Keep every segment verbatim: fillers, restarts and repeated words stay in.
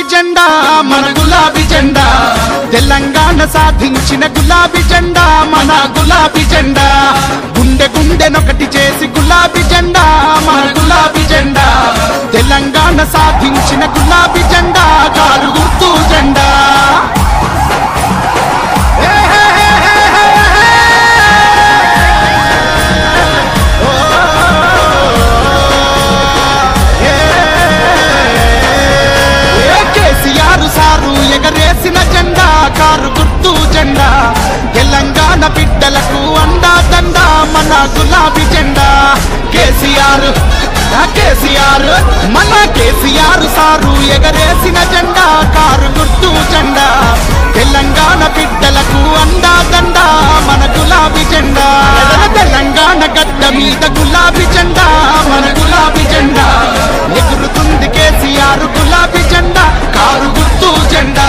గులాబీ జెండా మన గులాబీ జెండా తెలంగాణ సాధించిన గులాబీ జెండా మన గులాబీ జెండా గుండె గుండెనొకటి చేసి గులాబీ జెండా మన గులాబీ జెండా తెలంగాణ సాధించిన గులాబీ జెండా కారు గుర్తు జెండా ఎగరేసిన జెండా కారు గుర్తు జెండా తెలంగాణ బిడ్డలకు అండా దండా మన గులాబీ జెండా కేసీఆర్ కేసీఆర్ మన కేసీఆర్ సారు ఎగరేసిన జెండా కారు గుర్తు జెండా తెలంగాణ బిడ్డలకు అండా దండా మన గులాబీ జెండా తెలంగాణ గడ్డ మీద గులాబీ జెండా మన గులాబీ జెండా ఎగురుతుంది కేసీఆర్ గులాబీ జెండా కారు గుర్తు జెండా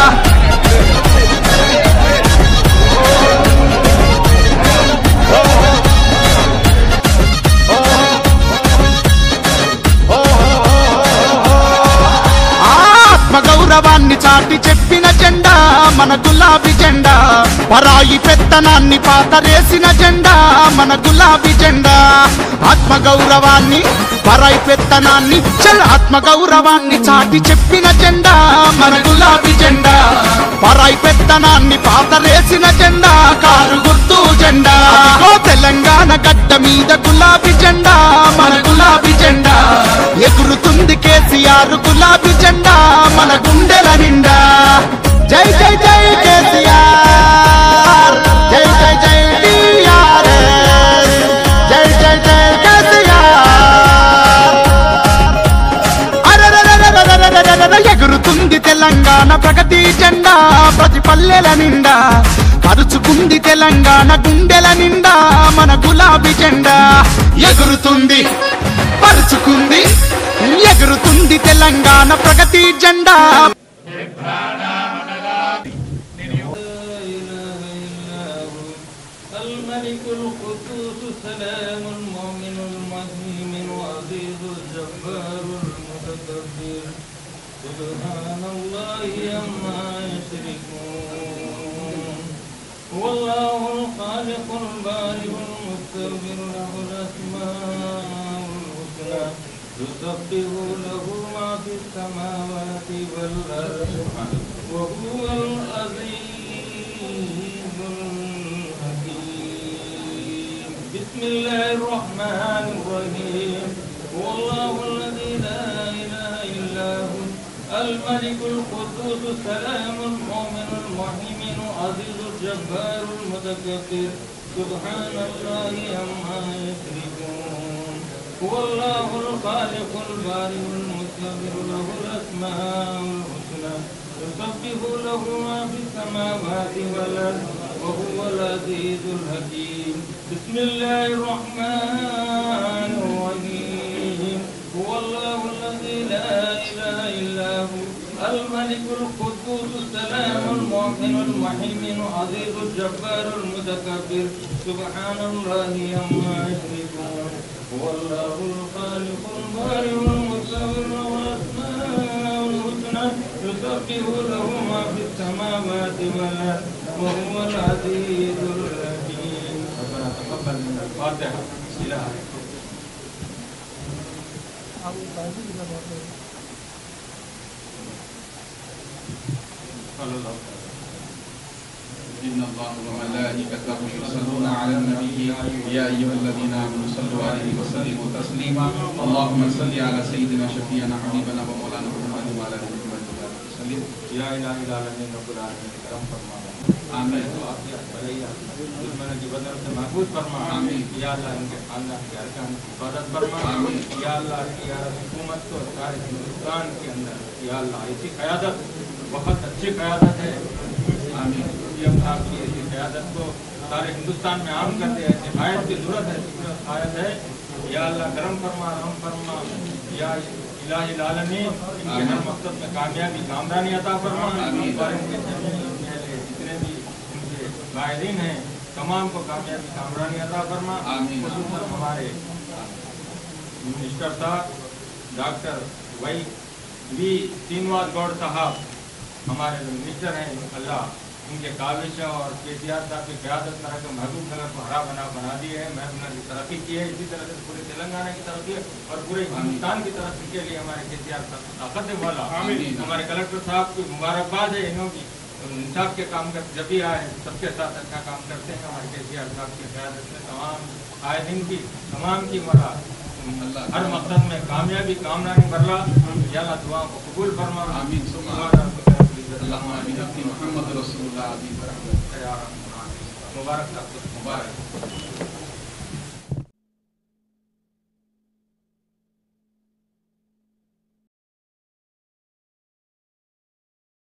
ఆత్మగౌరవాన్ని చాటి చెప్పిన జెండా మన గులాబీ జెండా పరాయి పెత్తనాన్ని పాతరేసిన జెండా మన గులాబీ జెండా ఆత్మగౌరవాన్ని పరాయి పెత్తనాన్ని చల్ ఆత్మగౌరవాన్ని చాటి చెప్పిన జెండా మన గులాబీ జెండా పరాయి పెత్తనాన్ని పాతరేసిన జెండా కారు గుర్తు జెండా తెలంగాణ గడ్డ మీద గులాబీ జెండా మన గులాబీ జెండా ఎగురుతుంది కేసీఆర్ గులాబీ జెండా మన గుండెల నిండా జై జై జై కేసీఆర్ జై జై జై టీఆర్ఎస్ జై జై జై కేసీఆర్ ఎగురుతుంది తెలంగాణ ప్రగతి జెండా ప్రతి పల్లెల నిండా పరుచుకుంది తెలంగాణ గుండెల నిండా మన గులాబీ జెండా ఎగురుతుంది పరుచుకుంది ఎగురుతుంది తెలంగాణ ప్రగతి జెండా والله الخالق البارئ المصور له الأسماء الحسنى يسبح له ما في السماوات والأرض وهو العزيز الحكيم بسم الله الرحمن الرحيم والله الذي لا إله إلا هو الملك القدوس السلام المؤمن المهيمن العزيز الجبار المتكبر سبحان الله عما يشركون هو الله الخالق البارئ المصور له الأسماء الحسنى يسبح له ما في السماوات والأرض وهو العزيز الحكيم بسم الله الرحمن الرحيم هو الله الذي لا إله إلا هو الملك القدوس السلام المؤمن المهيمن العزيز الجبار المتكبر سبحان الله عما يشركون هو الله الخالق البارئ المصور له الأسماء الحسنى يسبح له ما في السماوات والأرض وهو العزيز الحكيم ربنا تقبل منا الفاتحة إلى آخره إن الله وملائكته يصلون على النبي يا أيها الذين آمنوا صلوا عليه وسلموا تسليما اللهم صل على سيدنا شفيعنا حبيبنا ومولانا محمد وعلى آله وصحبه وسلم या इलाही आलमीन रब्बुल आलमीन करम फरमा आमीन तो आपकी भलाइयाँ दुश्मनों की बदर से महफूज फरमा आमीन या अल्लाह इनके अल्लाह के अरकान की हिफाजत फरमा आमीन या अल्लाह की अरब हुकूमत को सारे हिंदुस्तान के अंदर या अल्लाह ऐसी क़यादत बहुत अच्छी क़यादत है आमीन ये हम आपकी ऐसी क़यादत को सारे हिंदुस्तान में आम कर दे ऐसे आयत की ज़रूरत है आयत है या अल्लाह करम फरमा रहम फरमा या इलाही आलमीन इनके हर मकसद में कामयाबी कामरानी अता फरमा और इनके जितने भी इनके कायदीन हैं तमाम को कामयाबी कामरानी अता फरमा खुसूसन हमारे मिनिस्टर साहब डॉक्टर वाई भी तीनवाद गौड़ साहब हमारे जो मिनिस्टर हैं, अल्लाह उनके काविश और के सी आर साहब की क़यादत में रखकर महबूब नगर को हरा बना बना दिए है, महबूब नगर की तरक्की की है। इसी तरह से पूरे तेलंगाना की तरक्की है और पूरे हिंदुस्तान की तरक्की के लिए हमारे के सी आर साहब को ताकत दे वाला। हमारे कलेक्टर साहब की मुबारकबाद है, इन्हों की इंसाफ के काम कर जब भी आए सबके साथ अच्छा काम करते हैं। हमारे के सी आर साहब की क़यादत में तमाम आए दिन की तमाम की मरा हर मकसद में कामयाबी कामना नहीं बरला। या अल्लाह दुआ को कबूल फरमा। आमीन। अल्लाहुम्मा बिहक़्क़ि मुहम्मद रसूलुल्लाह मुबारक मुबारक।